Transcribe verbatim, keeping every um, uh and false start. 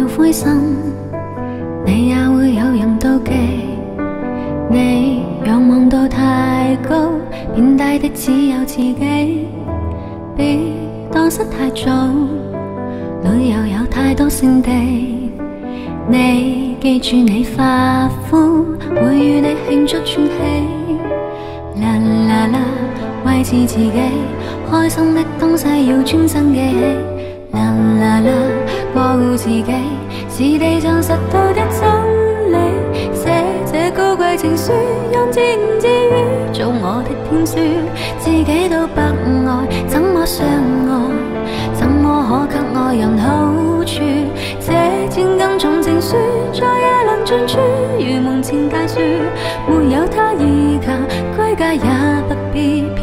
要灰心，你也會有人妒忌。你仰望到太高，變低的只有自己。別蕩失太早，旅遊有太多勝地。你記住你發膚，會與你慶祝串起。啦啦啦，維持自己開心的東西要專心記起。啦啦啦，過護自己是地上實到的真理。寫這高貴情書，任自言自語做我的天書，自己都不愛，怎麼相愛？怎麼可給愛人好處？這千斤重情書，在夜闌盡處，如門前大樹，沒有他依靠，歸家也不必。